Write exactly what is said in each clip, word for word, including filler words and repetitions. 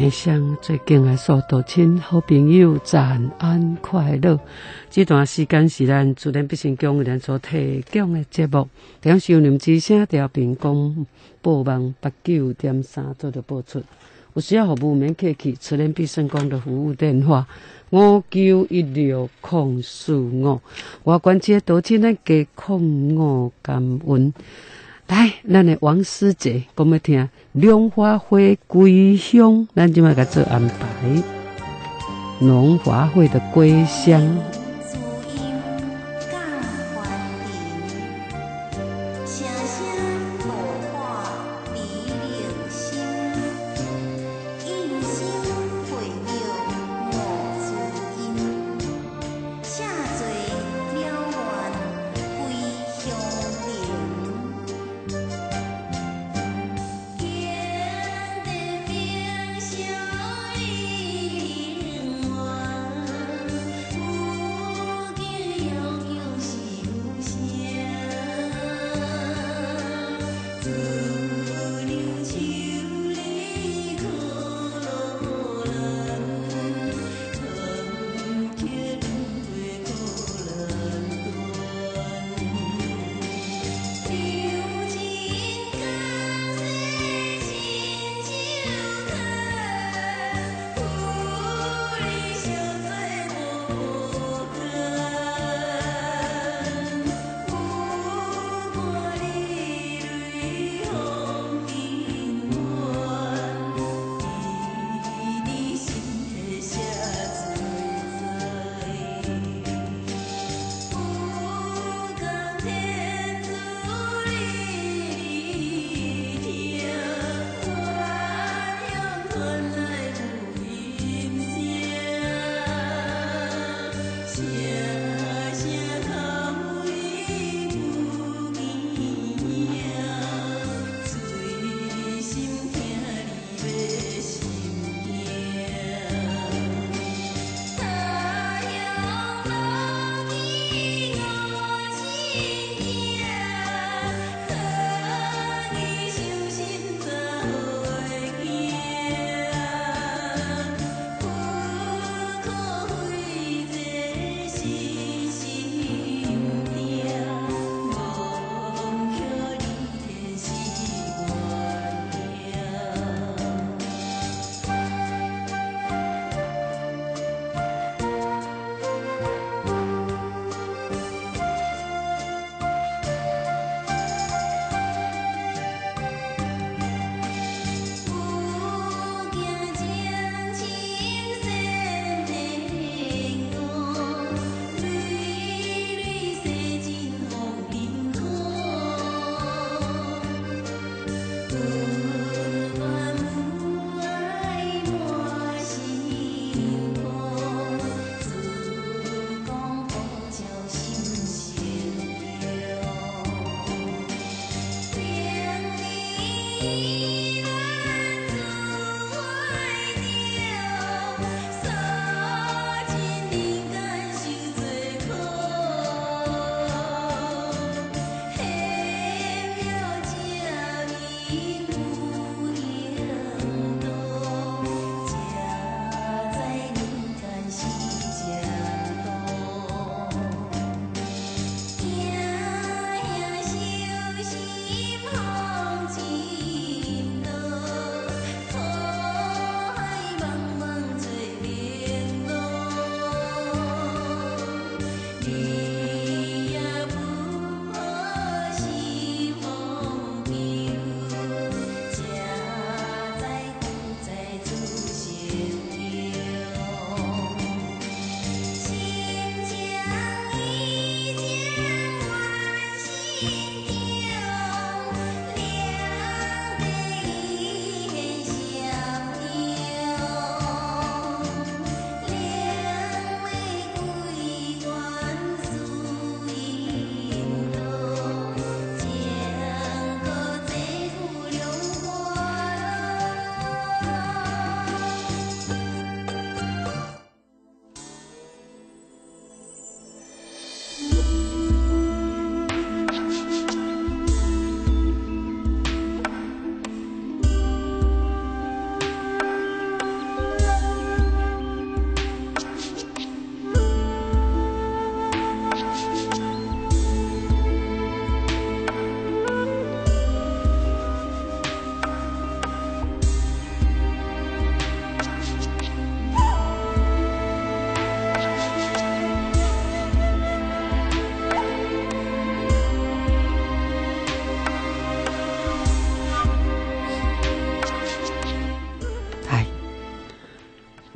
天上最敬爱所有亲好朋友，早安快乐！这段时间是咱自然必成宫为咱所提供的节目，点收音之声调频广播网八九点三做的播出。有需要服务免客气，自然必成宫的服务电话五九一六零四五，我关切多亲咱加零五感恩。来，咱的王师姐讲要听《龙华会归乡》，咱即马甲做安排。龙华会的归乡。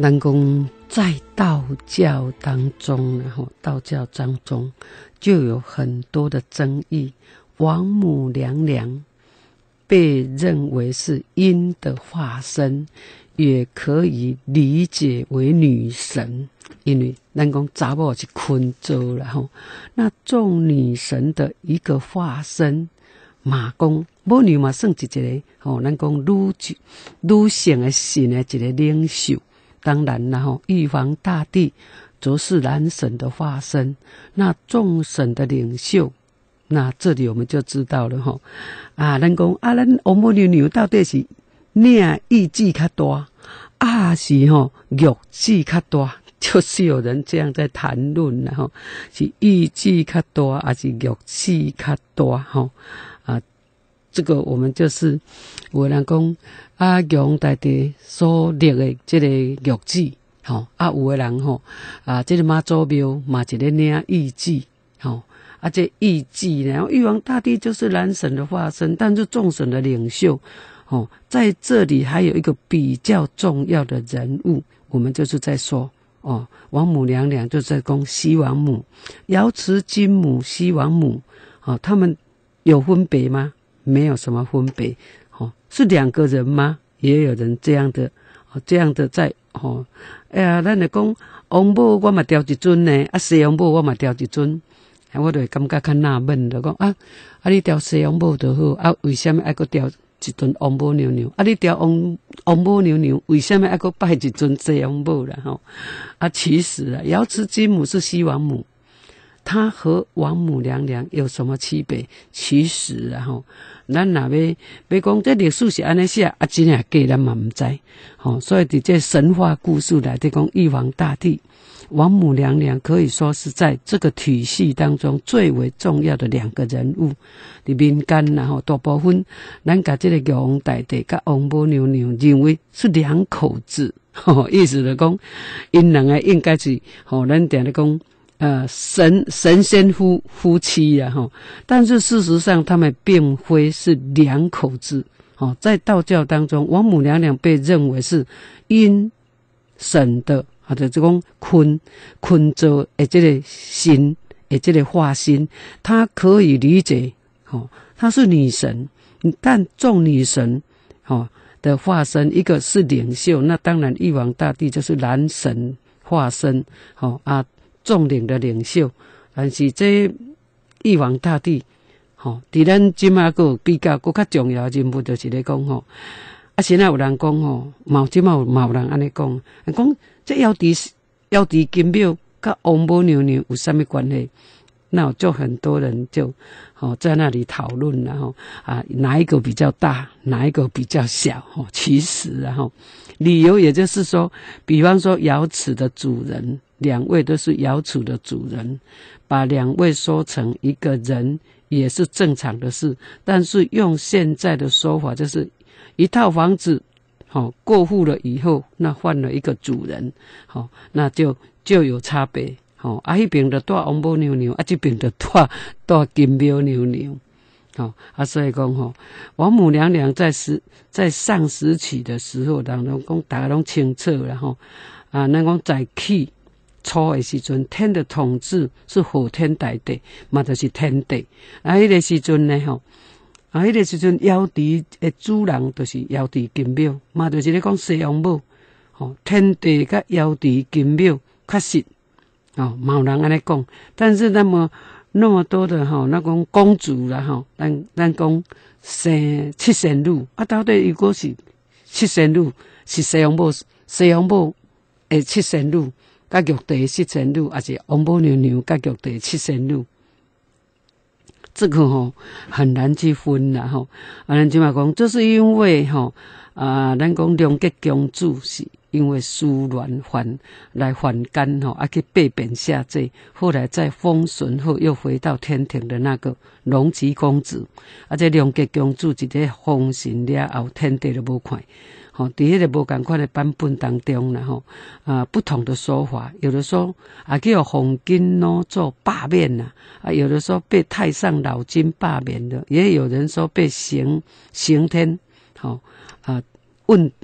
咱讲在道教当中，然后道教当中就有很多的争议。王母娘娘被认为是阴的化身，也可以理解为女神，因为咱讲查某是昆州啦吼，那众女神的一个化身，嘛讲母娘嘛算一个吼，咱讲女女性的神的一个领袖。当然啦吼，玉皇大帝则是男神的化身，那众神的领袖。那这里我们就知道了吼，啊，咱讲啊，咱王母娘娘到底是领意志较大，啊是吼玉志较大，就是有人这样在谈论了吼，是意志较大，还是玉志较大吼？啊，这个我们就是有人讲啊，玉皇大帝所立的这个玉志，吼啊，有的人吼啊，这个妈祖庙嘛一个领意志，吼。啊，这义祭呢？玉皇大帝就是男神的化身，但是众神的领袖，哦，在这里还有一个比较重要的人物，我们就是在说，哦，王母娘娘就在讲西王母、瑶池金母、西王母，哦，他们有分别吗？没有什么分别，哦，是两个人吗？也有人这样的，哦，这样的在，哦，哎呀，咱来讲王母我嘛雕一尊呢，啊，西王母我嘛雕一尊。我就会感觉较纳闷，就讲啊，啊你雕西王母就好，啊为什么还阁雕一尊王母娘娘？啊你雕王王母娘娘，为什么还阁拜一尊西王母啦？吼啊，其实啊，瑶池金母是西王母，她和王母娘娘有什么区别？其实啊，吼，咱若要要讲这历史是安尼写，啊真诶假咱嘛毋知，吼，所以伫这神话故事内底讲玉皇大帝。王母娘娘可以说是在这个体系当中最为重要的两个人物。伫民间然后大部分咱甲这个玉皇大帝甲王母娘娘认为是两口子，吼，意思就讲因两个应该是吼，咱定咧讲呃神神仙夫夫妻啊，吼，但是事实上他们并非是两口子。哦，在道教当中，王母娘娘被认为是阴神的。或者就讲坤坤州的这个心的这个化身，她可以理解，哦，她是女神，但众女神，哦的化身，一个是领袖，那当然玉皇大帝就是男神化身，哦啊，众领的领袖，但是这玉皇大帝，哦，伫咱今仔个比较搁较重要的人物，就是咧讲吼，啊，现在有人讲吼，嘛今嘛有嘛有人安尼讲，讲。这瑶池瑶池金庙跟王母娘娘有什么关系？那就很多人就哦在那里讨论，然后啊哪一个比较大，哪一个比较小？哦，其实然后理由也就是说，比方说瑶池的主人，两位都是瑶池的主人，把两位说成一个人也是正常的事，但是用现在的说法，就是一套房子。好、哦，过户了以后，那换了一个主人，好、哦，那就就有差别。好、哦，啊，那边的带王母娘娘，啊，这边的带带金庙娘娘，好、哦，啊，所以讲吼，王母娘娘在时在上时期的时候，人拢讲大家拢清楚啦吼，啊，咱讲在起初的时阵，天的统治是火天大地，嘛就是天地，啊，迄个时阵呢吼。啊，迄个时阵，瑶池的主人就是瑶池金庙，嘛就是咧讲西王母，吼，天地甲瑶池金庙确实，哦，嘛有人安尼讲，但是那么那么多的吼，那讲公主啦吼，咱咱讲生七仙女，啊，到底如果是七仙女，是西王母，西王母的七仙女，甲玉帝七仙女，还是王母娘娘甲玉帝七仙女？这个吼、哦、很难去分啦吼，啊，咱即嘛讲，这是因为吼啊，咱讲龙吉公主是因为疏乱还来还甘吼，啊去被贬下罪，后来在封神后又回到天庭的那个龙吉公子，啊，这龙吉公主一个封神了后，天地都无看。吼，伫迄个无共款的版本当中啦吼，啊，不同的说法，有的说啊叫黄金弩做罢免啦，啊，有的说被太上老君罢免了，也有人说被刑刑天，吼啊问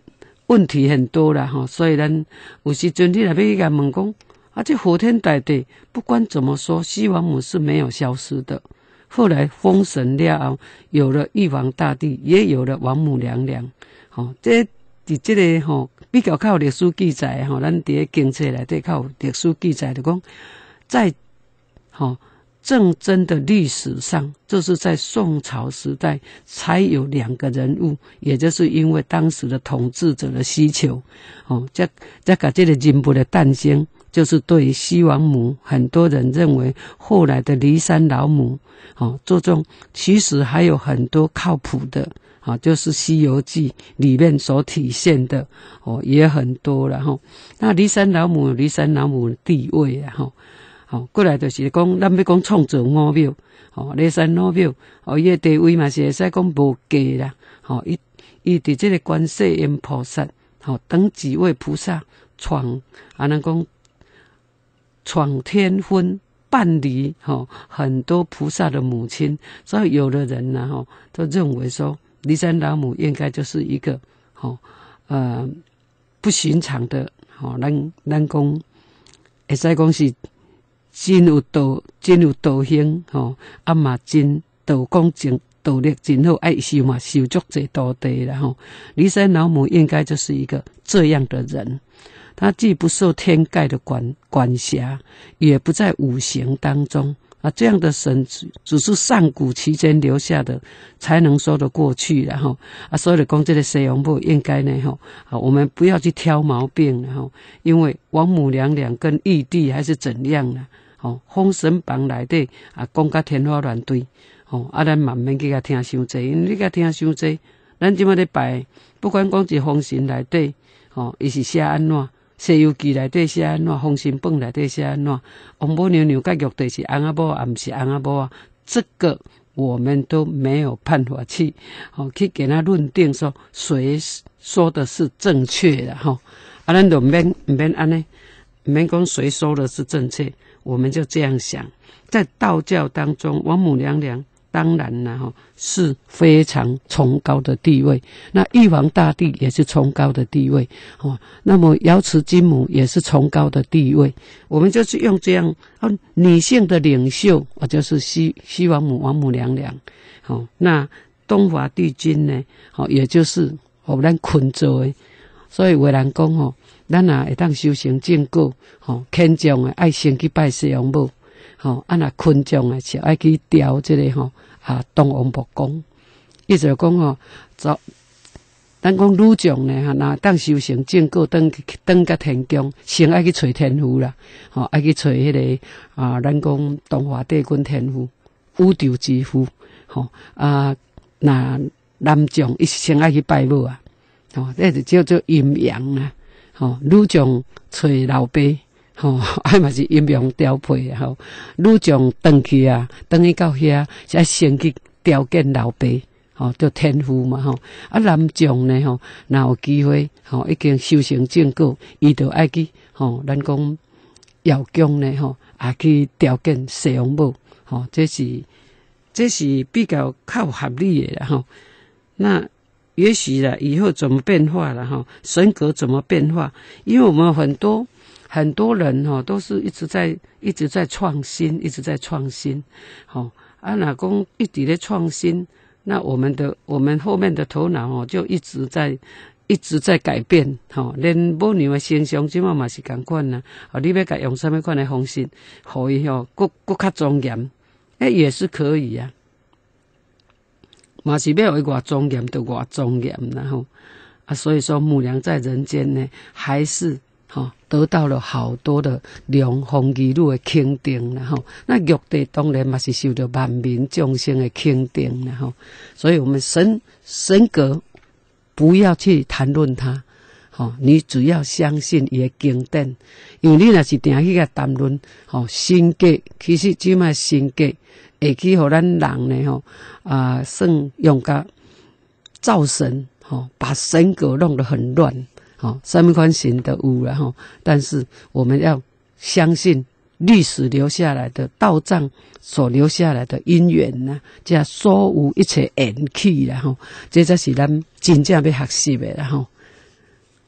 问题很多啦吼，所以咱有时阵你若要去甲问讲，啊，这火天大地不管怎么说，西王母是没有消失的。后来封神了后，有了玉皇大帝，也有了王母娘娘。吼、哦，这伫这个吼、哦、比较靠历史记载吼，咱伫个经册内底靠历史记载的讲，在吼。哦正真的历史上，这是在宋朝时代才有两个人物，也就是因为当时的统治者的需求，哦，这这个这个人物的诞生，就是对于西王母，很多人认为后来的骊山老母，哦，这种其实还有很多靠谱的，啊、哦，就是《西游记》里面所体现的，哦，也很多了哈、哦。那骊山老母有骊山老母的地位啊，哈、哦。吼、哦，过来就是讲，咱要讲创造五庙，吼、哦，骊山老庙，哦，伊个地位嘛是会使讲无价啦，吼、哦，伊伊伫这个观世音菩萨，吼、哦，等几位菩萨闯，啊，那讲闯天婚办理，吼、哦，很多菩萨的母亲，所以有的人呢，吼、哦，都认为说，骊山老母应该就是一个，吼、哦，呃，不寻常的，吼、哦，咱咱讲，会使讲是。真有道，真有道行吼，啊嘛真道功真道力真好，爱修嘛修足济道地啦吼。骊山老母应该就是一个这样的人，他既不受天盖的管管辖，也不在五行当中啊。这样的神只是上古期间留下的，才能说得过去然后啊。所以的讲这个西王母应该呢吼，啊我们不要去挑毛病然后，因为王母娘娘跟玉帝还是怎样呢？哦，封神榜内底啊，讲甲天花乱坠，哦，啊，咱慢慢去甲听伤济，因为你甲听伤济，咱即马咧拜，不管讲是封神内底，哦，伊是写安怎，《西游记》内底写安怎，封神榜内底写安怎，王母娘娘甲玉帝是翁仔某，啊，毋是翁仔某啊，这个我们都没有办法去，哦，去给他论定说谁说的是正确的哈，啊，咱就免毋免安尼，毋免讲谁说的是正确。我们就这样想，在道教当中，王母娘娘当然了哈是非常崇高的地位，那玉皇大帝也是崇高的地位哦。那么瑶池金母也是崇高的地位，我们就是用这样啊女性的领袖，我就是西西王母王母娘娘哦。那东华帝君呢，哦也就是我咱群做的，所以有人讲哦。咱也会当修成正果，吼，虔诚诶爱先去拜西王母，吼，啊那群众诶就爱去雕这个吼啊东王木公，意思讲吼，走，咱讲女众呢，哈，那当修成正果，登登甲天宫，先爱去找天父啦，吼，爱去找迄个啊，咱讲东华帝君天父，宇宙之父，吼啊，那男众伊先爱去拜母啊，吼，这就叫做阴阳啊。吼、哦，女众找老爸，吼、哦，啊嘛是阴阳调配吼。女众转去啊，转去到遐，才先去调见老爸，吼、哦，叫天父嘛吼。啊，男众呢吼，若有机会，吼、哦，已经修成正果，伊就爱去，吼、哦，咱讲瑶宫呢吼，也去调见西王母，吼、哦，这是这是比较较合理的啦吼。那。也许了以后怎么变化了哈？神格怎么变化？因为我们很多很多人哈，都是一直在一直在创新，一直在创新。好，啊，哪公一直在创新，那我们的我们后面的头脑哦，就一直在一直在改变。哈，连母娘的形象即马嘛是同款呐。啊，你要甲用什么款的方式，互伊吼，更更较庄严，哎，也是可以啊。嘛是要为我庄严的我庄严，然后啊，所以说母娘在人间呢，还是哈、哦、得到了好多的良风义路的肯定，然后那玉帝当然嘛是受到万民众生的肯定，然后，所以我们神神格不要去谈论它，好、哦，你只要相信伊的经典，因为你若是定去甲谈论，吼、哦、神格其实即卖神格。会去互咱人呢吼啊，算用甲造神吼，把神格弄得很乱吼，什么款神都有啦吼。但是我们要相信历史留下来的道藏所留下来的因缘呐，这所有一切缘起啦吼，这才是咱真正要学习的啦吼。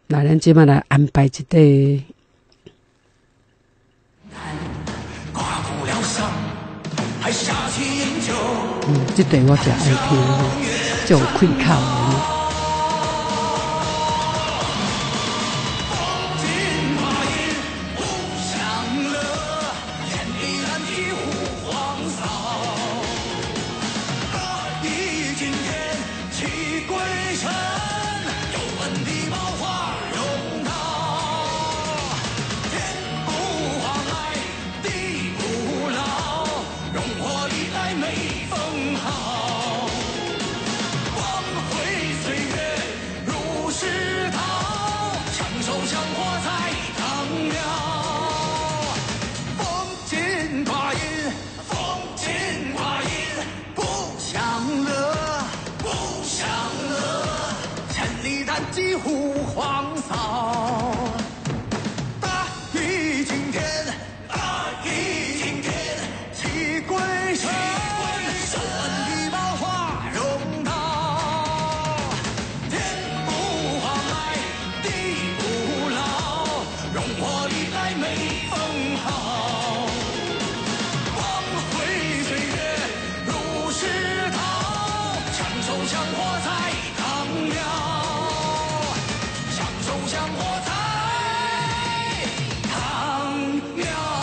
那咱即摆来安排一个。嗯，这段我真爱听，就有开口的。 几乎荒扫，大雨惊天，大雨惊天，气鬼神，手纹地爆花荣道，天不荒来，地不老，荣华历代没分毫，光辉岁月如石涛，长寿像火柴唐辽。像火柴唐苗。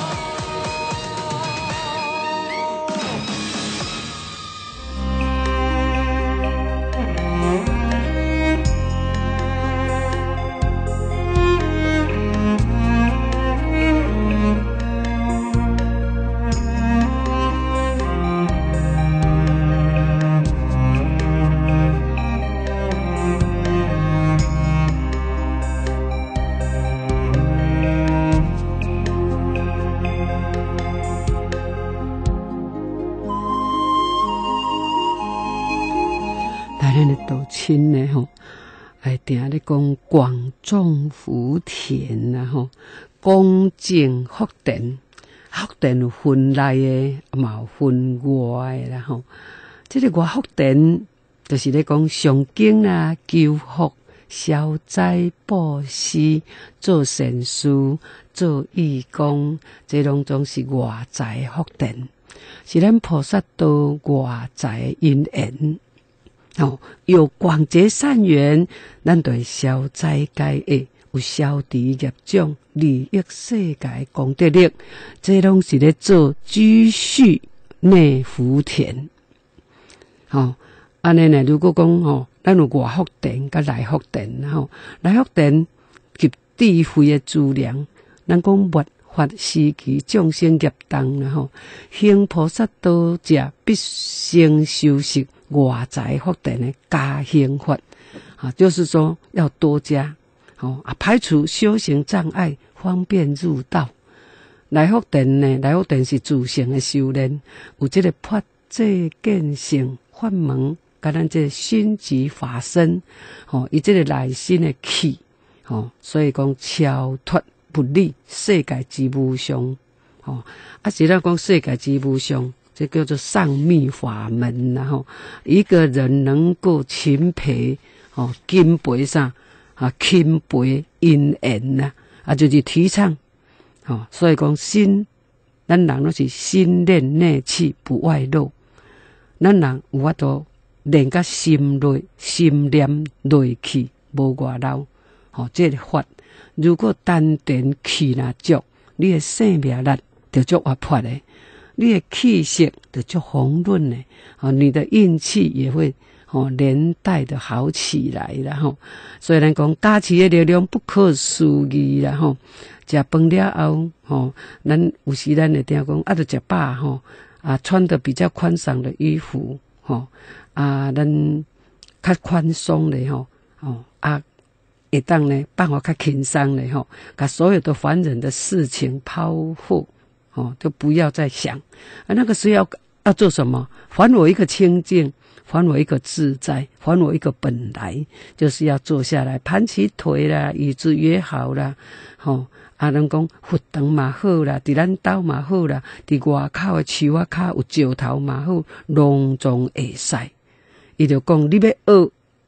咱的道亲呢吼，哎，定咧讲广种福田啦吼，恭敬福田，福田有分内的，嘛有分外的啦吼。这个外福田就是咧讲上经啦、求福、消灾布施、做善事、做义工，这拢总是外在福田，是咱菩萨道外在因缘。哦，有广结善缘，咱对消灾解厄，有消除业障，利益世界功德力，这拢是咧做积蓄内福田。哦，安尼呢？如果讲哦，咱有外福田甲内福田，吼，内福田及智慧的资粮，咱讲末法时期众生业重啦吼，行菩萨道者必先修习。外在福田的加行法，啊，就是说要多加，哦啊，排除修行障碍，方便入道。内福田呢，内福田是自性的修炼，有这个破这见性法门，甲咱这心即法身，哦，以这个内心的气，哦，所以讲超脱不离世界之无常，哦，啊，是咱讲世界之无常。这叫做上密法门，然后一个人能够勤培哦，钦培啥啊，钦培因缘呐，啊，就是提倡哦，所以讲心，咱人都是心练内气不外露，咱人有法度练甲心内心念内气无外露，哦，这个法如果单纯气若足，你的生命力就足活泼的。你的气色就就红润呢，哦，你的运气也会哦连带的好起来了吼。虽然讲加持的力量不可思议啦吼，食饭了后吼，咱有时咱会听讲啊，着食饱吼，啊穿的比较宽敞的衣服吼，啊咱较宽松的吼，哦啊会当呢办法较轻松的吼，把所有的烦人的事情抛后。哦，就不要再想啊！那个是要要做什么？还我一个清净，还我一个自在，还我一个本来，就是要坐下来，盘起腿啦，椅子也好啦，吼、哦、啊！人讲佛堂嘛好啦，伫咱兜嘛好啦，伫外口的树仔骹有石头嘛好，拢总会使。伊就讲你要学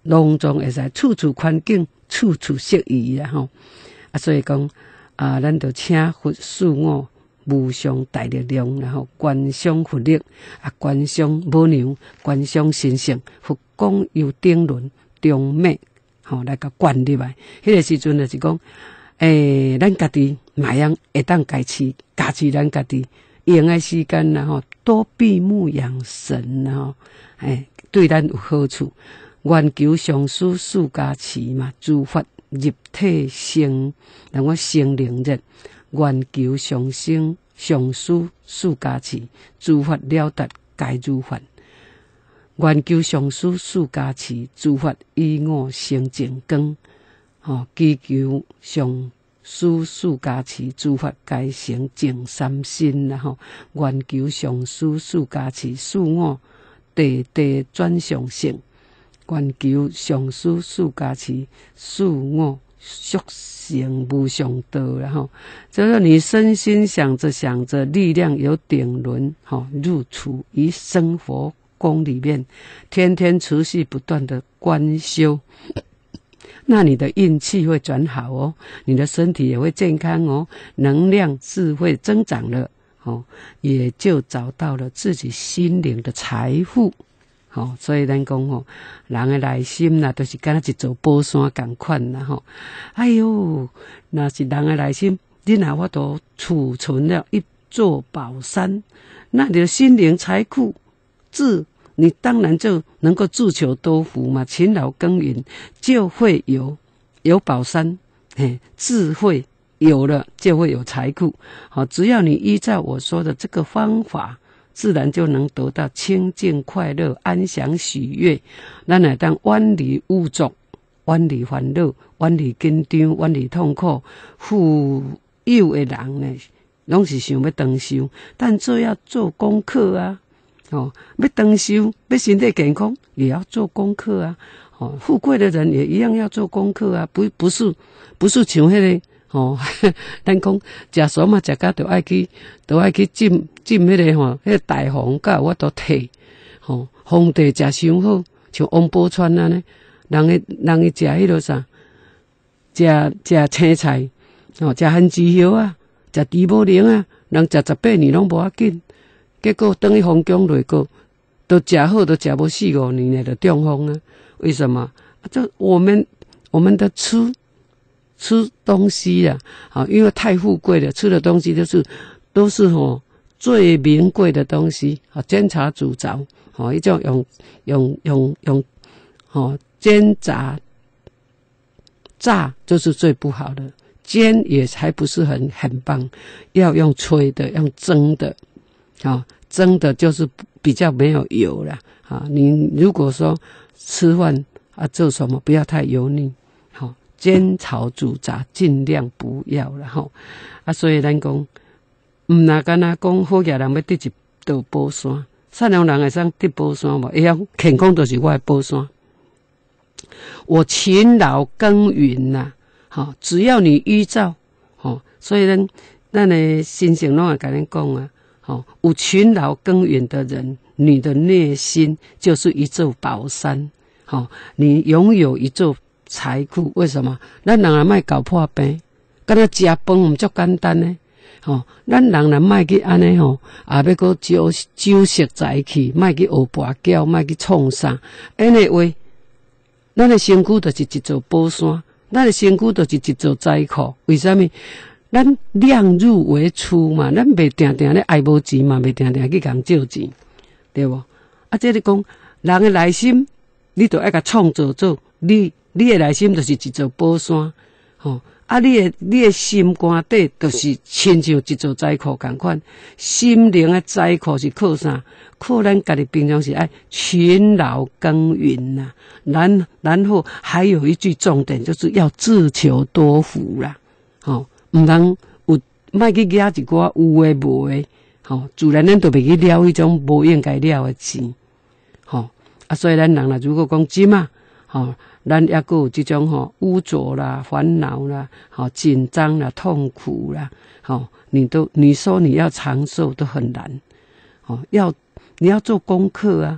隆重会使处处环境，处处适宜啦吼。啊，所以讲啊，咱就请佛赐我无上大力量，然后观想佛力啊，观想母娘，观想神圣，佛光由顶轮中脉，吼、哦、来个灌入来。迄个时阵就是讲，诶、欸，咱家己嘛样会当家持，家持咱家己用的时间然后多闭目养神然后，诶，对咱有好处。愿求上师赐加持嘛，诸法入体性，让我心灵热。愿求上生上师赐加持，诸法了达皆如法。愿求上师赐加持，诸法以我成净光。吼，祈求上师赐加持，诸法皆成净三身啦吼。愿求上师赐加持，使我地地转上乘。愿求上师赐加持，使我速成无上道，然后就是你身心想着想着，力量有顶轮，哈，入处于生活宫里面，天天持续不断的观修，那你的运气会转好哦，你的身体也会健康哦，能量智慧增长了，哦，也就找到了自己心灵的财富。哦，所以咱讲吼，人的内心呐，都是敢若一座宝山共款啦吼。哎哟，那是人的内心，你若我都储存了一座宝山，那你的心灵财富自，你当然就能够自求多福嘛。勤劳耕耘就会有有宝山，嘿，智慧有了就会有财富。好，只要你依照我说的这个方法，自然就能得到清净快乐、安详喜悦。咱来当远离污浊、远离烦恼、远离紧张、远离痛苦。富有的人呢，拢是想要长寿，但这要做功课啊！哦，要长寿，要身体健康，也要做功课啊！哦，富贵的人也一样要做功课啊！不，不是，不是像迄、那个。哦，咱讲食素嘛，食甲着爱去，着爱去浸浸迄个吼，迄个大皇甲我都摕，吼，皇帝食伤好，像王宝钏安尼，人诶人诶食迄落啥，食食青菜，吼，食番薯叶啊，食猪母奶啊，人食十八年拢无要紧，结果等于封疆落过，都食好，都食无四五年呢，就中风啊？为什么？这我们我们的吃。吃东西啊，啊，因为太富贵了，吃的东西都是都是吼最名贵的东西啊，煎炸煮糟，吼，一种用用用用，吼煎炸炸就是最不好的，煎也还不是很很棒，要用吹的，用蒸的，啊，蒸的就是比较没有油啦，啊，你如果说吃饭啊做什么不要太油腻。煎炒煮炸尽量不要了吼，啊，所以咱讲，唔那干那讲好嘢人要得一道宝山，善良人会生得宝山无？一样健康就是我的宝山。我勤劳耕耘呐，好，只要你依照，好，所以咱咱的心性拢会甲恁讲啊，好，有勤劳耕耘的人，你的内心就是一座宝山，好，你拥有一座。财富为什么？咱人也莫搞破病，敢若食饭唔足简单呢？吼、哦，咱人也莫去安尼吼，也要搁酒酒色财气，莫去学跋筊，莫去创啥？安尼话，咱的身躯就是一座宝山，咱的身躯就是一座财库。为什么？咱量入为出嘛，咱袂定定咧爱无钱嘛，袂定定去共借钱，对无？啊，这里讲人的内心，你都爱甲创造做你。你的内心就是一座宝山，吼、哦！啊，你的你的心肝底就是亲像一座财库共款。心灵的财库是靠啥？靠咱家己平常时爱勤劳耕耘呐、啊。然然后还有一句重点，就是要自求多福啦，吼、哦！唔通有莫去惹一寡有诶无诶，吼、哦！自然咱都袂去了迄种无应该了诶钱，吼、哦！啊，所以咱人啦，如果讲金啊，吼、哦。咱也阁有这种吼污浊啦、烦恼啦、好紧张啦、痛苦啦，好，你都你说你要长寿都很难，哦，要你要做功课啊，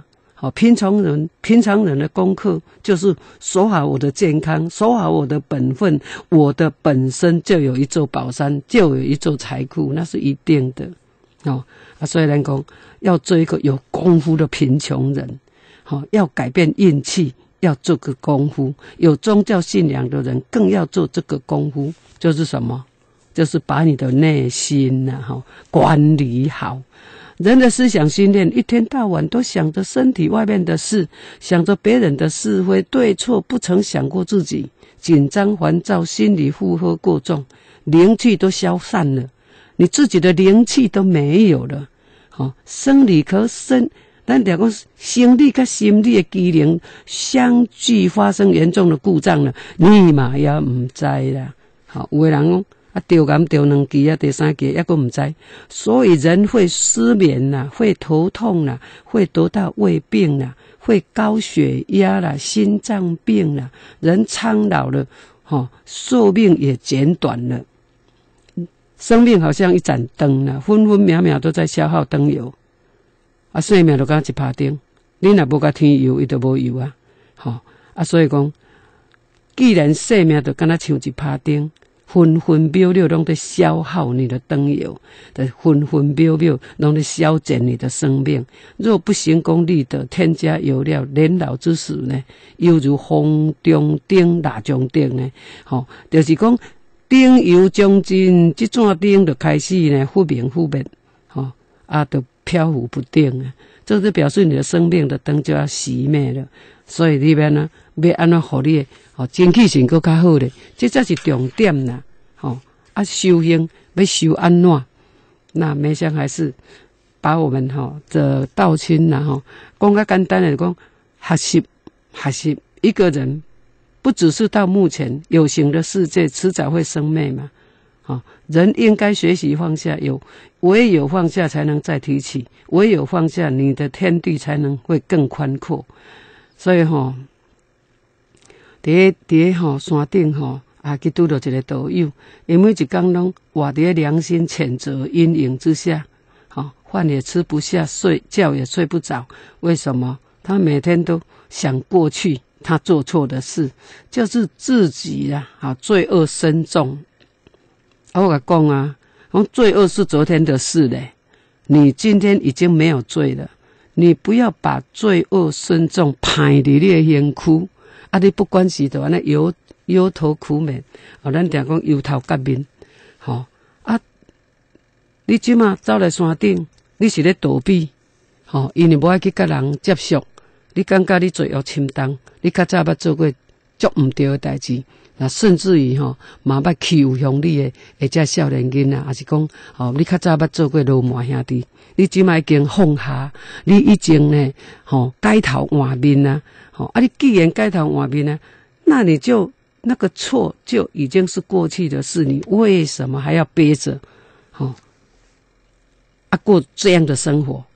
好，平常人平常人的功课就是守好我的健康，守好我的本分，我的本身就有一座宝山，就有一座财库，那是一定的。哦啊，所以咱讲要做一个有功夫的贫穷人，好、哦，要改变运气，要做个功夫。有宗教信仰的人更要做这个功夫，就是什么？就是把你的内心呐、啊，哈、哦，管理好。人的思想训练，一天到晚都想着身体外面的事，想着别人的是非对错，不曾想过自己，紧张烦躁，心理负荷过重，灵气都消散了，你自己的灵气都没有了。好、哦，生理和身，咱讲讲生理跟心理的机能相继发生严重的故障了，你嘛也唔知啦。好，有的人讲。啊，丢感丢两期啊，第三期也个唔知，所以人会失眠啦、啊，会头痛啦、啊，会得到胃病啦、啊，会高血压啦、心脏病啦、啊，人苍老了，哦，寿命也减短了。生命好像一盏灯啊，分分秒秒都在消耗灯油，啊，生命就敢一拍灯，你若无甲添油，伊就无油啊，吼、哦、啊，所以讲，既然生命就敢若像一拍灯。分分秒秒拢在消耗你的灯油，的分分秒秒拢在消减你的生命。若不行功立德，添加油料，年老之时呢，犹如风中灯，蜡中灯呢。吼、哦，就是讲灯油将尽，这盏灯就开始呢忽明忽灭，吼、哦、啊，就飘忽不定啊。这就表示你的生命的灯就要熄灭了。所以里面呢，要安怎互你哦，精气神更较好咧，这才是重点啦。哦，啊，修行要修安怎？那梅香还是把我们哈、哦、的道亲呐哈，讲较简单的讲，学习学习一个人，不只是到目前有形的世界，迟早会生灭嘛。哦，人应该学习放下，有唯有放下才能再提起，唯有放下，你的天地才能会更宽阔。所以吼、哦，伫伫吼山顶吼，啊去拄到一个道友，因为一工拢活伫良心谴责阴影之下，吼、哦、饭也吃不下，睡觉也睡不着。为什么？他每天都想过去他做错的事，就是自己啦，啊罪恶深重。啊，我甲讲啊，讲罪恶是昨天的事嘞，你今天已经没有罪了。你不要把罪恶深重排伫你的身躯，啊！你不管是就安尼忧忧头苦面，哦，咱常讲忧头革面，吼、哦、啊！你即马走来山顶，你是咧逃避，吼、哦，因为无爱去甲人接触，你感觉你罪恶深重，你较早捌做过足毋对的代志。那甚至于吼，嘛捌欺负乡里的，或者少年囡仔，还是讲，哦，你较早捌做过罗马兄弟，你即摆已经放下，你已经呢，吼、哦，改头换面啊，吼、哦，啊，你既然改头换面呢，那你就那个错就已经是过去的事，你为什么还要背着，吼、哦，啊，过这样的生活？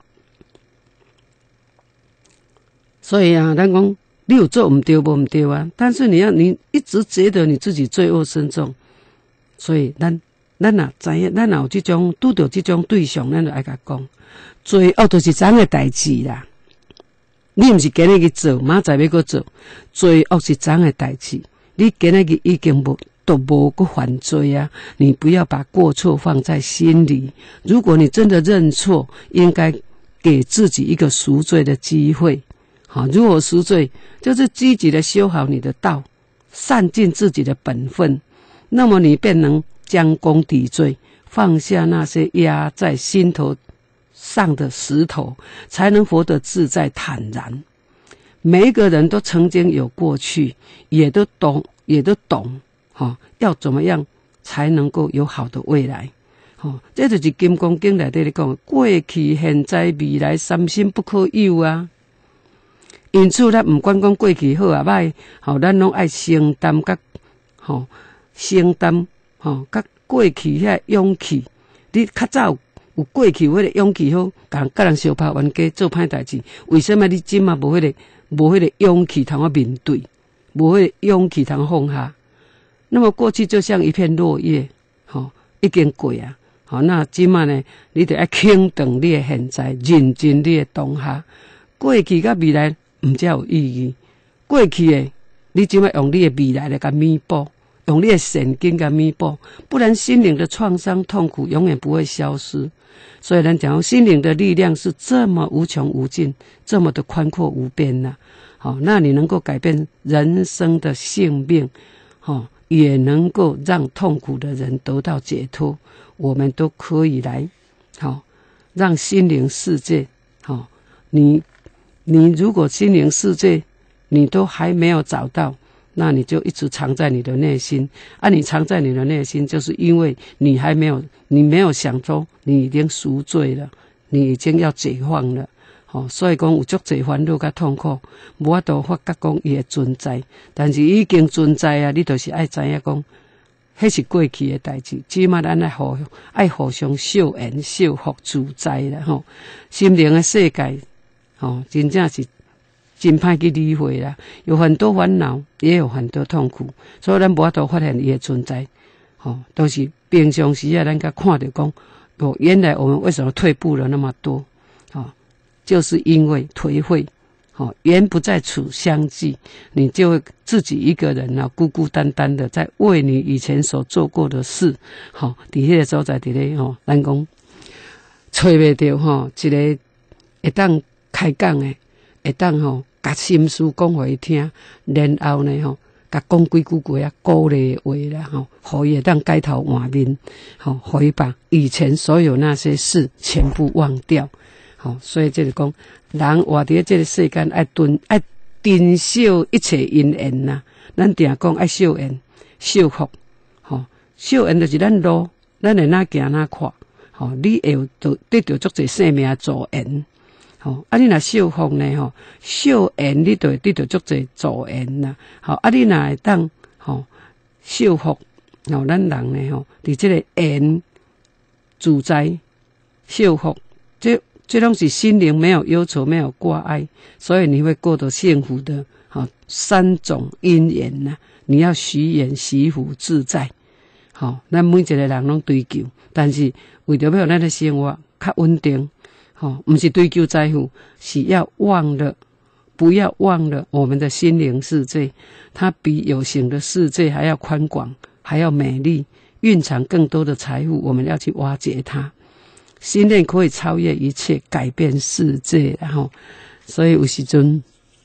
所以啊，咱讲。你有做唔对无唔对啊？但是你要你一直觉得你自己罪恶深重，所以咱咱若知影，咱若有这种拄到这种对象，咱就爱甲讲，罪恶就是昨的代志啦。你毋是今日去做，明仔要搁做，罪恶是昨的代志。你今日已经无都无搁犯罪啊！你不要把过错放在心里。如果你真的认错，应该给自己一个赎罪的机会。好，如果赎罪，就是积极的修好你的道，善尽自己的本分，那么你便能将功抵罪，放下那些压在心头上的石头，才能活得自在坦然。每一个人都曾经有过去，也都懂，也都懂，哦，要怎么样才能够有好的未来。哦，这就是《金刚经》内底咧讲，过去、现在、未来三心不可有啊。因此，咱唔管讲过去好啊歹，吼，咱拢爱承担甲，吼，承担，吼，甲过去遐勇气。你较早有过去迄个勇气好，甲人甲人相拍冤家做歹代志，为什么你今嘛无迄个无迄个勇气通啊面对，无迄个勇气通放下？那么过去就像一片落叶，吼，已经过啊，好，那今嘛呢，你得爱肯定你的现在，认真你的当下。 过去甲未来毋才有意义。过去的，你即摆用你的未来来甲弥补，用你的神经甲弥补，不然心灵的创伤痛苦永远不会消失。所以咱讲，心灵的力量是这么无穷无尽，这么的宽阔无边呐、啊。好，那你能够改变人生的性命，好，也能够让痛苦的人得到解脱。我们都可以来，好，让心灵世界，好，你你如果心灵世界你都还没有找到，那你就一直藏在你的内心啊！你藏在你的内心，就是因为你还没有，你没有想说你已经赎罪了，你已经要解放了。哦，所以讲有足侪烦恼甲痛苦，无法度发觉讲伊会存在，但是已经存在啊！你就是爱知影讲，迄是过去的代志，起码咱爱互爱互相惜缘、惜福、自在啦吼。心灵的世界，哦，真正是真歹去理会啦，有很多烦恼，也有很多痛苦，所以咱无法度发现伊的存在。哦，都是平常时啊，咱甲看到讲，哦，原来我们为什么退步了那么多？哦。就是因为颓废，哦，缘不在此相聚，你就会自己一个人啊，孤孤单单的在为你以前所做过的事，好、哦，伫迄个所在，伫咧吼，咱讲找袂到吼，一个会当开讲的，会当吼，甲心事讲互伊听，然后呢吼，甲讲几句话啊，鼓励的话啦吼，互伊会当改头换面，吼、哦，互伊把以前所有那些事全部忘掉。好、哦，所以就是讲，人活伫这个世间，爱珍爱珍惜一切因缘呐。咱定讲爱惜缘、惜福，吼、哦，惜缘就是咱路，咱会哪行哪看，吼、哦，你会有得得到足侪生命助缘，吼、哦，啊你若惜福呢，吼、哦，惜缘你就会得到足侪助缘呐，吼、哦，啊你若会当，吼、哦，惜福，吼、哦，咱人呢，吼，伫这个缘自在惜福，这。这拢是心灵没有忧愁，没有挂碍，所以你会过得幸福的。好、哦，三种因缘呐、啊，你要许愿、惜福、自在。好、哦，咱每一个人拢追求，但是为着要咱的生活较稳定，好、哦，不是追求财富，是要忘了，不要忘了我们的心灵世界，它比有形的世界还要宽广，还要美丽，蕴藏更多的财富，我们要去挖掘它。心念可以超越一切，改变世界，然后，所以有时阵，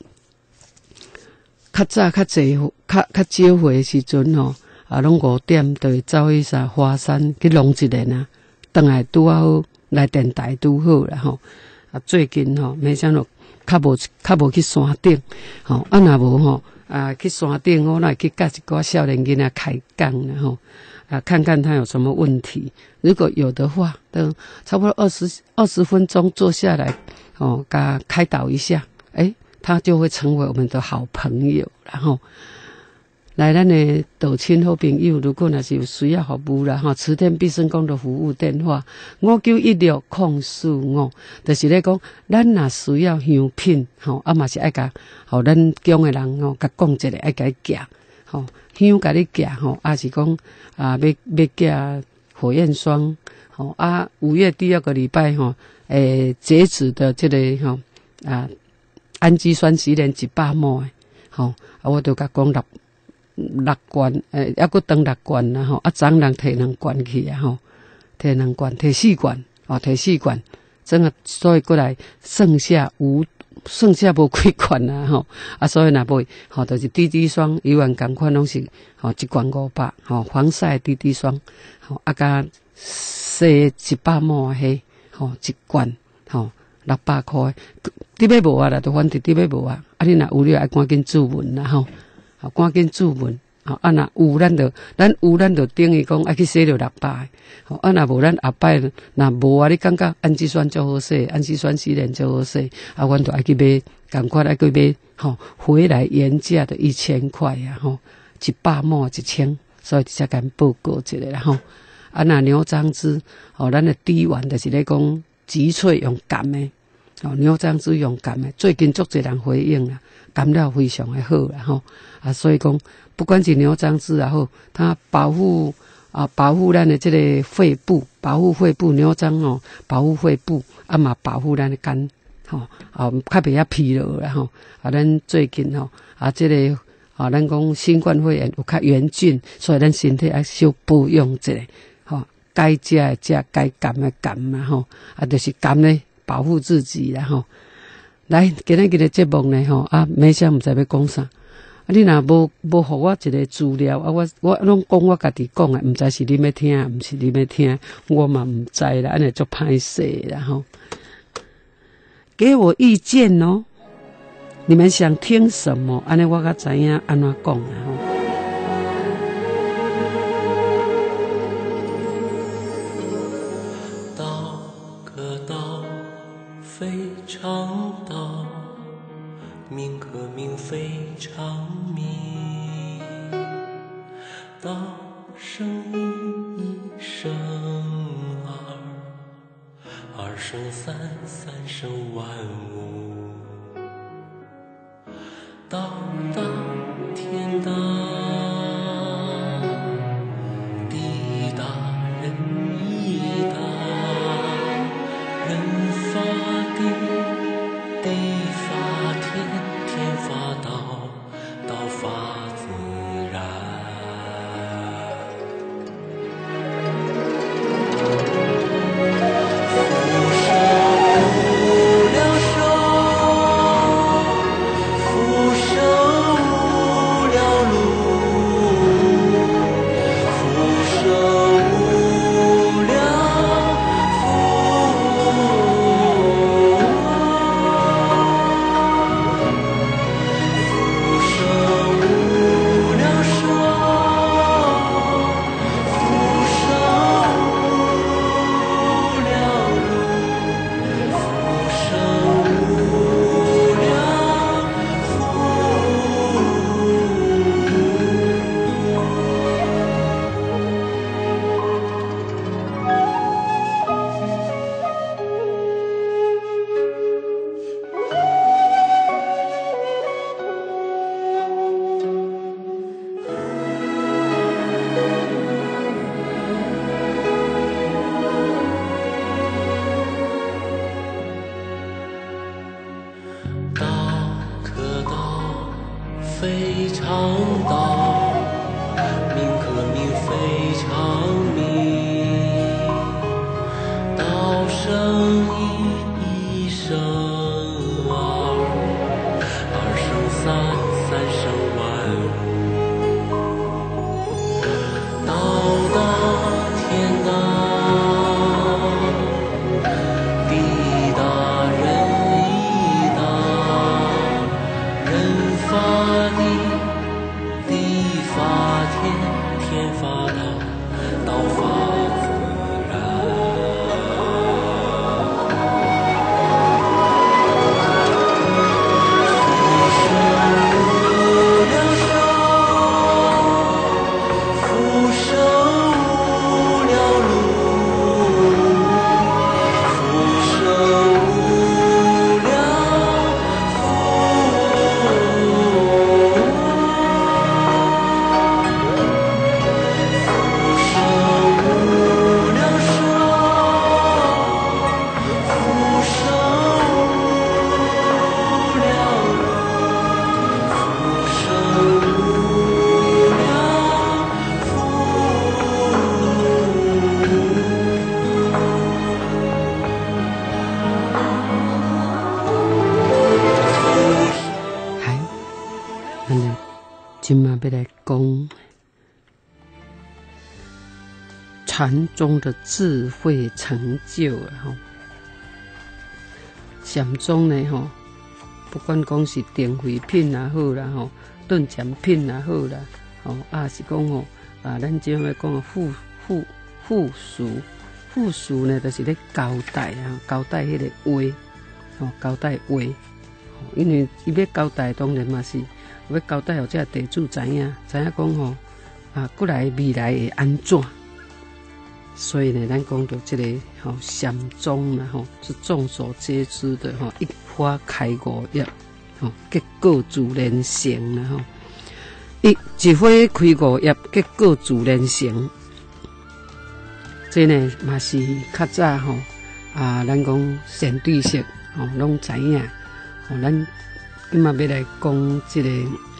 较早较济，较较少回的时阵吼，啊，拢五点就会走去啥华山去弄一个呐，转来拄好来电台拄好啦吼。啊，最近吼，没想到较无较无去山顶，吼，啊若无吼，啊去山顶我来去甲一个少年囡仔开讲啦吼。啊，看看他有什么问题，如果有的话，等差不多二十二十分钟坐下来，哦，给他开导一下，诶，他就会成为我们的好朋友。然后，来咱的道亲好朋友，如果若是有需要服务啦，哈，慈天必胜宫的服务电话五九一六零四五，就是咧讲，咱若需要香品，吼，啊嘛是爱甲，吼，咱宫的人吼，甲讲一个爱甲伊寄，吼。香甲你寄吼，啊是讲啊要要寄火焰霜，吼啊五月第二个礼拜吼，诶截止的这个吼啊氨基酸洗脸一百毛诶，吼啊我就甲讲六六罐，诶抑佫当六罐啦吼，啊昨人摕两罐去啊吼，摕两罐，摕四罐，哦摕四罐，整个所以过来剩下五。剩下无几罐啦吼，啊，所以若买吼，就是 D D 霜，以往共款拢是吼一罐五百，吼防晒 D D 霜，吼啊加洗一百毛迄，吼一罐，吼六百块，你要无啊啦，就反正你要无啊，啊你若有了，爱赶紧注文啦吼，好赶紧注文。好，啊，若有咱就，咱有咱就等于讲爱去洗着六百，好，啊，若无咱后摆若无啊，你感觉氨基酸较好洗，氨基酸洗脸较好洗，啊，阮就爱去买，赶快爱去买，吼，回来原价的一千块啊，吼，一百毛一千，所以才敢报告一个啦，吼，啊，若牛樟芝，吼，咱的滴丸就是咧讲植萃用甘的，吼，牛樟芝用甘的，最近足侪人回应啦，甘了非常的好啦，吼，啊，所以讲。不管是牛樟芝，然后它保护啊，保护咱的这个肺部，保护肺部牛樟哦，保护肺部，啊嘛保护咱的肝吼、哦，啊，较袂遐疲劳啦吼。啊，咱最近吼，啊，即、这个啊，咱讲新冠肺炎有较严峻，所以咱身体要小保养一下，吼、哦，该食的食，该甘的甘嘛吼，啊，就是甘咧保护自己啦吼。来，今日这个节目呢吼，啊，没想毋知要讲啥。啊！你若无无互我一个资料啊，我我拢讲我家己讲诶，毋知是你要听，毋是你要听，我嘛毋知啦，安尼足歹势啦吼。给我意见哦，你们想听什么？安尼我较知影安怎讲啦吼。 道可道，非常道。名可名，非常名。道生一，一生二，二生三，三生万物。道大天大，地大人义大，人发地，地发天，天发道，道发自然。非常道，名可名，非常名。道生一，一生二，二生三，三生万物。道大天大，地大人义大，人发地，地发天，天发道，道发自然。福生无量寿，福生无量今嘛要来讲禅宗的智慧成就啊！吼，禅宗呢吼，不管讲是定慧品也好啦，吼顿禅品也好啦，吼啊是讲吼啊，咱即要讲附附附属附属呢，就是咧交代啊，交代迄个话，吼交代话，因为伊要交代，当然嘛是。要交代互这地主知影，知影讲吼啊，过来未来会安怎？所以呢，咱讲到这个吼禅宗啦吼，是众所皆知的吼，一花开五叶，吼结果自然成啦吼。一一花开五叶，结果自然成。这呢嘛是较早吼啊，咱讲善知识吼，拢知影。吼，咱今嘛要来讲即个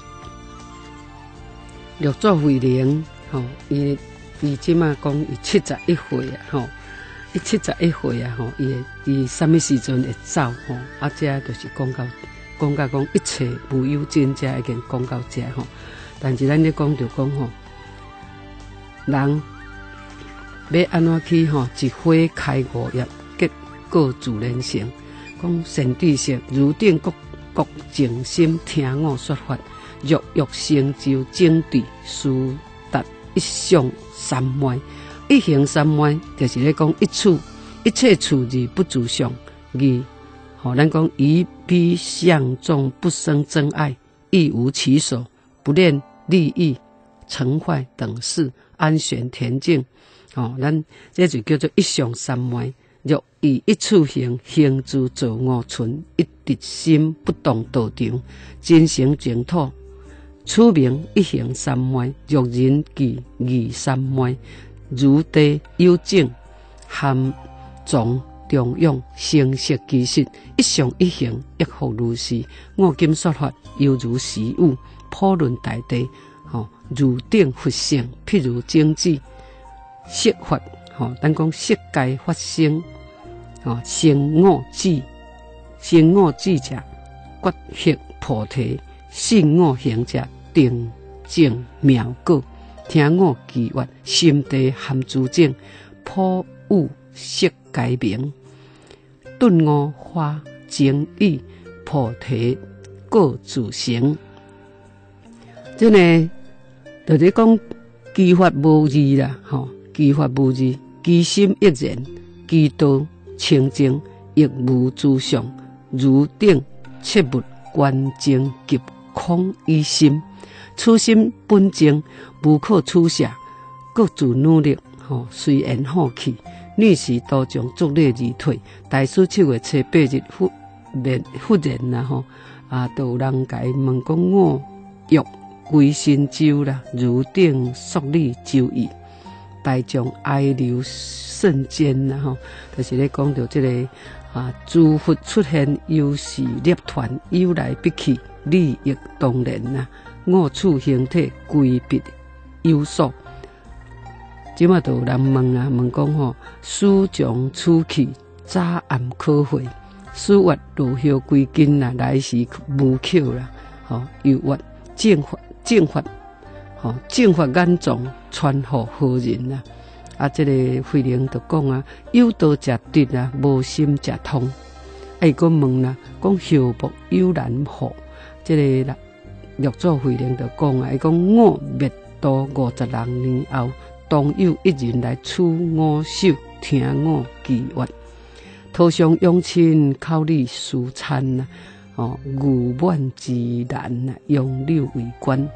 六祖慧能，吼，伊伊即嘛讲伊七十一岁啊，吼，伊七十一岁啊，吼，伊伊什么时阵会走？吼，啊，这就是讲到讲到讲一切无有真，这已经讲到这吼。但是咱咧讲就讲吼，人要安怎去吼？一花开五叶，结果自然成。讲善知识，如定各各静心听我说法，欲欲成就正谛，殊达一相三昧。一行三昧，就是咧讲一处一切处而不住相，二吼咱讲一彼相中不生真爱，亦无其所，不念利益成坏等事，安闲恬静。哦，咱这就叫做一相三昧。若以一处行，行住坐卧存，一直心不动道场，真诚净土，此名一行三昧。若人记二三昧，如地有境，含藏中用，成实其实，一相一行，亦复如是。我今说法，犹如实物，普论大地，吼，如定佛性，譬如经济色法，吼，咱讲色界发生。哦，生我智，生我智者，觉悉菩提；信我行者，定证妙果。听我祈愿，心地含诸境，普悟色界明。顿我花情意，菩提果自成。真诶，就是讲机法无二啦，吼，机法无二，机心亦然，机道清净亦无诸相，如定切勿观净及空一心，此心本净，无可取舍，各自努力。吼，虽然好气，女士多将作力而退。大师七月初八日忽然忽然啦吼，啊，都有人甲伊问讲我欲归心咒啦，如定肃立咒语。大众哀流瞬间啦吼，就是咧讲到这个啊，诸佛出现，又是列团，由来必去，利益当然啦。我处形体归别有所，即马都有人问啊，问讲吼，书将此去，早暗可会，书曰如叶归根啦，来时无口啦，吼，又曰正法正法。哦，正法眼藏传乎何人啊？啊，这个慧能就讲啊，有道食得啊，无心食通。哎，个问啦，讲后目有难获。这个啦，六祖慧能就讲啊，伊讲我灭度五十六年后，当有一人来取我手，听我祈愿。头上用亲口里舒餐呐，哦，愚满自然呐，用柳为官。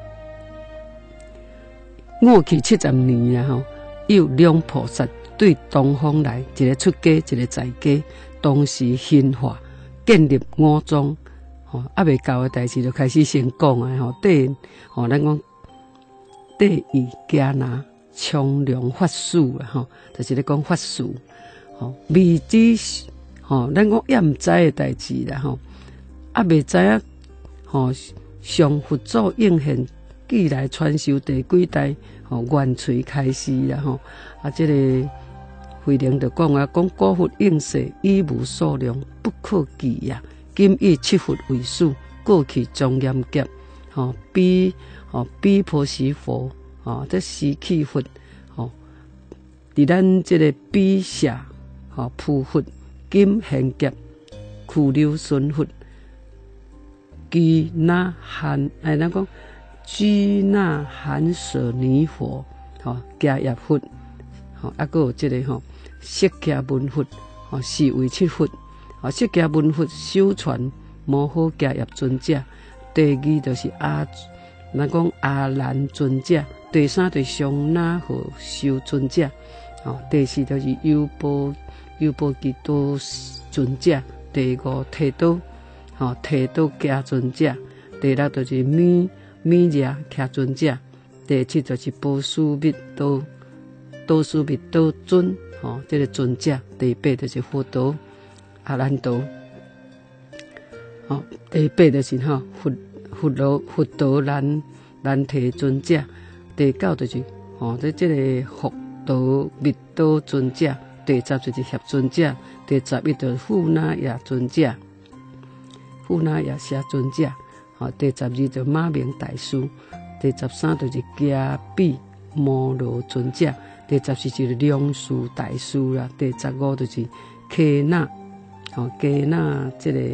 我去七十年啦吼，有两菩萨对东方来，一个出家，一个在家，当时兴化建立五宗，吼，还未到的代志就开始先讲啊吼。第，吼，咱讲第一迦拿冲量法师啊吼，就是咧讲法师，吼，未知，吼，咱讲也毋知的代志啦吼，啊未知影，吼，上佛祖应现。既来传授第几代，吼元隋开始啦吼，啊，这个慧能就讲啊，讲古佛应世已无数量，不可计呀。今以七佛为数，过去庄严劫，吼比吼比婆媳佛，吼这时气佛，吼伫咱这个比下，吼普佛今现劫，苦流顺佛，基那含哎咱讲。居那含舍尼佛，吼迦叶佛，吼啊个有这个吼释迦文佛，吼是为七佛，吼释迦文佛修传摩诃迦叶尊者，第二就是阿，咱讲阿难尊者，第三就是上那和修尊者，吼第四就是优波优波吉多尊者，第五提多，吼提多迦尊者，第六就是弥。弥迦迦尊者，第七就是波斯密多，多斯密多尊，吼、哦，这个尊者。第八就是佛陀、阿难陀。 哦，第八就是吼佛佛罗佛陀难难提尊者，第九就是吼在这个佛陀密多尊者，第十就是协尊者，第十一就是富那亚尊者，富那亚舍尊者，吼第十二就是马明大师，第十三就是迦毗摩罗尊者，第十四就是梁树大师啦，第十五就是耆那，吼耆那这个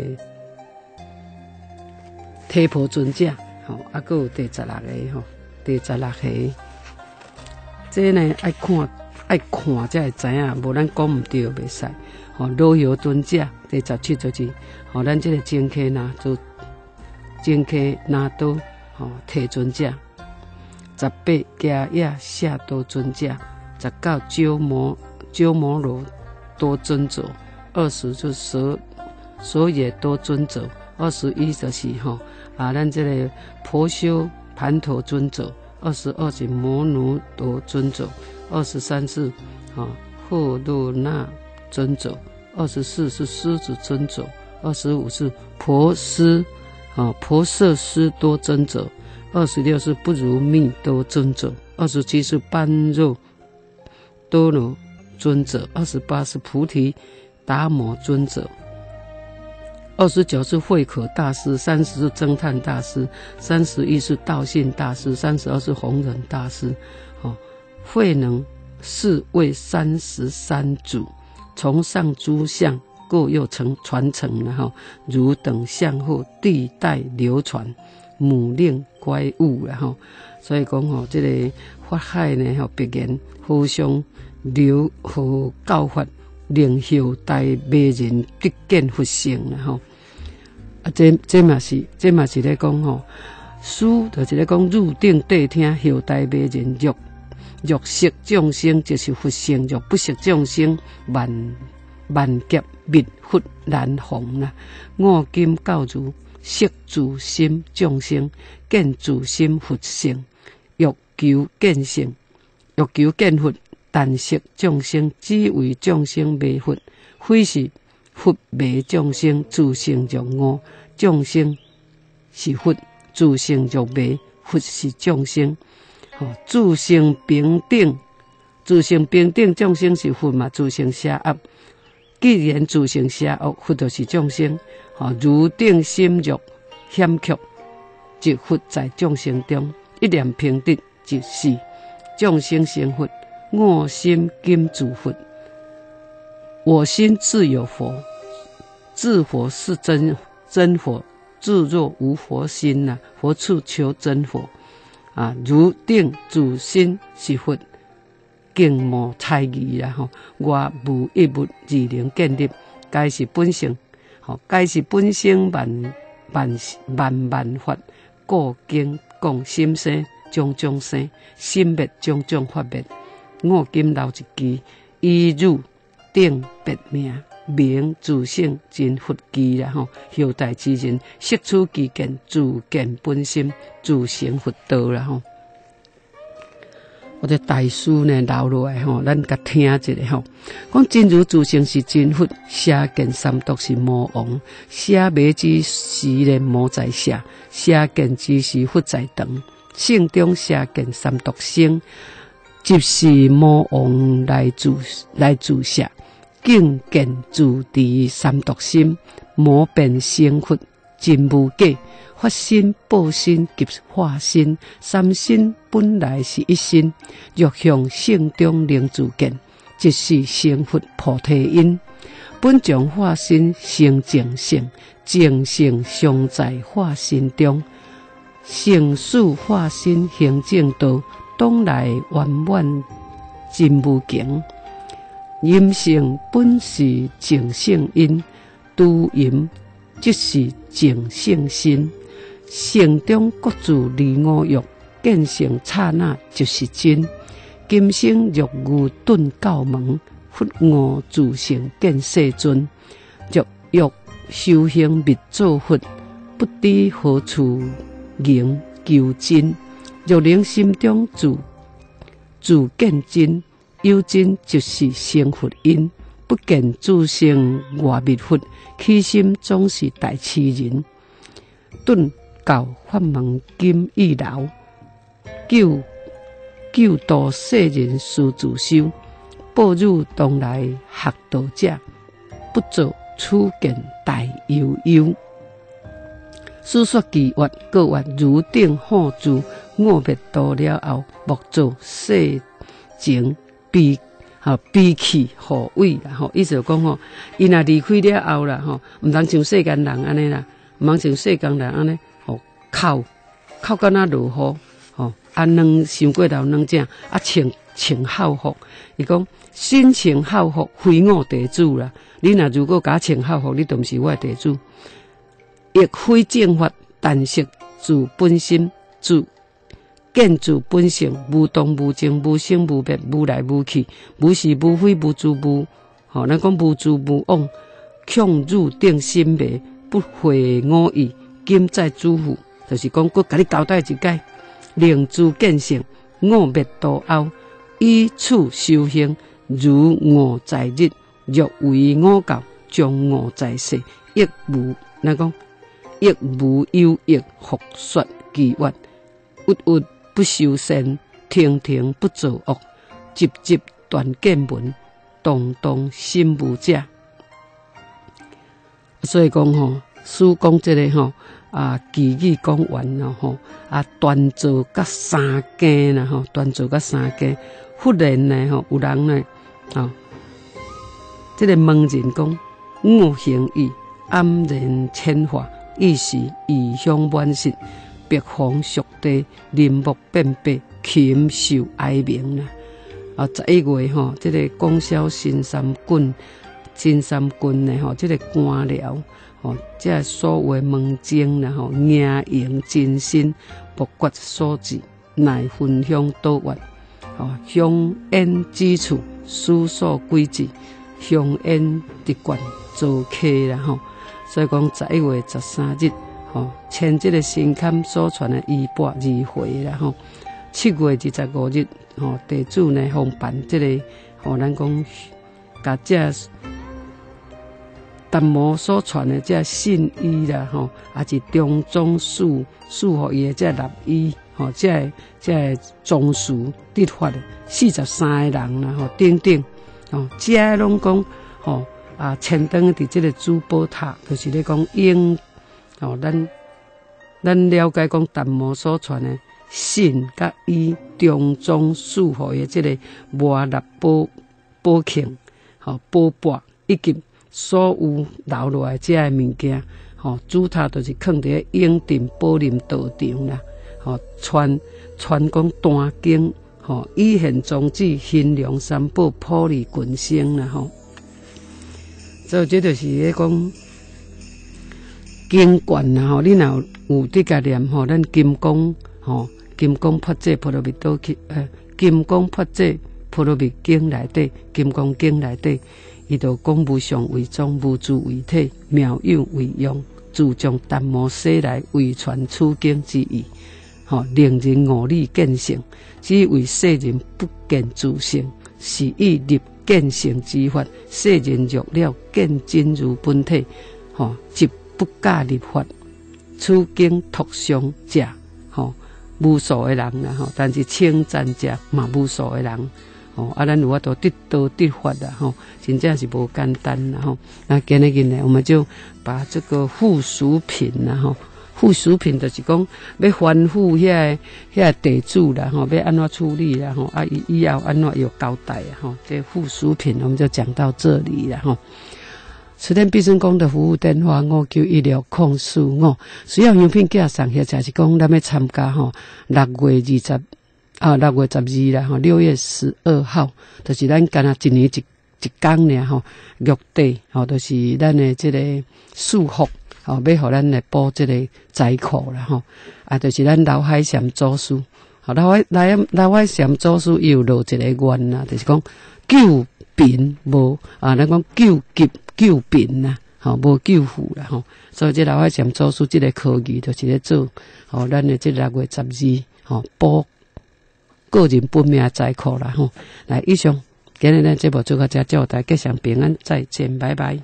提婆尊者，吼啊，还有第十六个吼，第十六个，这呢爱看爱看才会知影，无咱讲唔对袂使。吼罗游尊者，第十七就是吼咱这个净耆那做净耆那多吼提尊者。十八迦叶夏多尊者，十九鸠摩鸠摩罗多尊者，二十就是舍舍也多尊者，二十一就是吼啊，咱这个婆修盘陀尊者，二十二是摩奴多尊者，二十三是啊霍洛那尊者，二十四是狮子尊者，二十五是婆斯啊婆舍斯多尊者。二十六是不如密多尊者，二十七是般若多罗尊者，二十八是菩提达摩尊者，二十九是慧可大师，三十是侦探大师，三十一是道信大师，三十二是弘忍大师。哦，慧能是为三十三祖，从上诸相各又成传承了哈，如等相后地代流传。母令乖物然后，所以讲吼，这个法海呢吼，必然互相留和教法，令后代未人得见佛性然后，啊，这这嘛是，这嘛是咧讲吼，书就是咧讲入定谛听，后代未人若若识众生，就是佛性；若不识众生，万万劫灭佛难逢啦。我今教如。识自心众生，见自心佛性，欲求见性，欲求见佛，但识众生，只为众生迷佛，非是佛迷众生，自性就我，众生是佛，自性就迷，佛是众生。哦，自性平等，自性平等，众生是佛嘛？自性邪恶，既然自性邪恶，佛就是众生。哦，如定心欲险缺，即佛在众生中，一念平等，即是众生成佛。我心今自佛，我心自有佛，自佛是真真佛，自若无佛心呐、啊，何处求真佛？啊，如定自心是佛，敬莫猜疑啦吼。我无一物而能建立，该是本性。吼，该是本性万万万万法，故经讲心生，种种生，心灭种种法灭。我今留一句，依入定别名，名自性真佛机啦吼。后代之人悉取其见，自见本心，自成佛道啦吼。我这大师呢留落来吼，咱甲听一下吼。讲真如自性是真佛，邪见三毒是魔王，邪迷之时呢魔在下，邪见之时佛在等。性中邪见三毒生，即是魔王来自来自下，境见自持三毒心，魔变成佛真无假。发心、报心及化心，三心本来是一心。若向性中能自见，即是成佛菩提因。本将化心成净性，净性常在化心中。成事化心行正道，当来圆满真无穷。阴性本是净性因，拄阴即是净性心。性中各自离我欲，见性刹那就是真。今生若愚顿教门，佛我自性见世尊。若欲修行密做佛，不知何处迎求真。若能心中自自见真，有真就是成佛因。不不见自性外密佛，起心总是大痴人。顿教法门金意牢，救救度世人须自修。报入东来学道者，不做处见大悠悠。书说奇曰，各曰如定好住，我灭度了后，莫做世情悲吼悲气何畏啦吼！意思就讲吼，伊若离开了后啦吼，毋通像世间人安尼啦，毋通像世间人安尼吼哭哭到那落雨吼，啊两伤过头两正啊穿穿孝服，伊讲身穿孝服非我地主啦。你若如果假穿孝服，你都毋是我的地主。亦非正法，但识自本心，自见自本性，无动无静，无生无灭，无来无去，无是无非，无住无吼，咱讲无住无妄，强入定心迷，不会我意。今在诸父，就是讲，佮甲你交代一解，令自见性，我灭度后，以此修行，如我在日，若为我教，将我在世，亦无咱讲。亦无有益复说其曰，郁郁不修善，亭亭不作恶，集集断见闻，动动心无者。所以讲吼，书讲这个吼啊，句语讲完了吼啊，断做甲三更啦吼，断做甲三更，忽然呢吼，有人呢吼，这个问人讲，我行义，黯然千华。意是异乡满室，别房熟地，林木遍白，禽兽哀鸣啦。啊，十一月吼，这个讲销新三郡，新三郡呢吼，这个官僚吼，这所谓门经啦吼，迎迎真心，博决所致，乃分享道源。吼，香烟之处，书所归之，香烟直观做客啦吼。所以讲十一月十三日，吼，签这个新刊所传的一百二回啦，吼。七月二十五日，吼，地主呢奉办这个，吼，咱讲，甲这达摩所传的这信衣啦，吼，也是中宗赐赐予伊的这立衣，吼，这这宗书得法的四十三个人啦，吼，等等，吼，这拢讲，吼。啊，签登伫这个珠宝塔，就是咧讲英哦，咱咱了解讲达摩所传的信，甲以中宗赐予的这个摩纳宝宝庆，吼宝钵，以及所有留落来这个物件，吼主塔就是放伫永定宝林道场啦，吼传传讲单经，吼以现宗旨，兴隆三宝，普利群生啦，吼。所以这就是咧讲经卷啦吼，你若有伫甲念吼，咱金刚吼，金刚佛者波罗蜜多去，呃，金刚佛者波罗蜜经内底，金刚经内底，伊就讲无相为宗，无主为体，妙有为用，自将达摩世来为传此经之意，吼，令人悟理见性，只为世人不见自性，是以立见性之法，世人若了见真如本体，吼，即不假立法。此经托上者，吼，无数的人啦，吼，但是称赞者嘛无数的人，吼，啊，咱有法度得道得法啦，吼，真正是无简单啦，吼。那今日呢，我们就把这个附属品啦，吼。附属品就是讲要吩咐遐遐地主啦，吼，要安怎处理啦，吼，啊，以以后安怎有交代啊，吼，这附属品我们就讲到这里了，吼。慈天必胜宫的服务电话五九一六空四五，需要用品寄上，或者是讲咱要参加吼，六月二十啊，六月十二啦，吼，六月十二号，就是咱干那一年一一天呢，吼，玉帝，吼，就是咱的这个祝福。吼，要互咱来补这个财库啦，吼，啊，就是咱老海禅祖师，吼，老海老老海禅祖师又落一个愿啦，就是讲救贫无啊，咱讲救急救贫啦，吼，无救富啦，吼，所以这老海禅祖师这个科技就是咧做，吼，咱的这六月十二，吼，补个人本命财库啦，吼，来以上今日呢节目就到这，祝大家吉祥平安，再见，拜拜。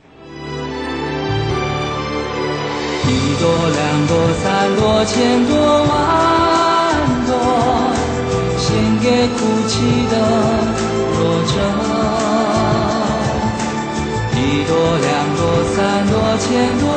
一朵两朵三朵千朵万朵，献给哭泣的弱者。一朵两朵三朵千朵